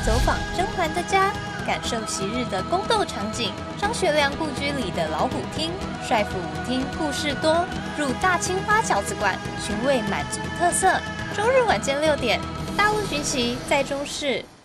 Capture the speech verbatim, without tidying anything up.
走访甄嬛的家，感受昔日的宫斗场景。张学良故居里的老虎厅、帅府舞厅故事多，入大青花饺子馆，寻味满族特色。周日晚间六点，大陆寻奇在中视。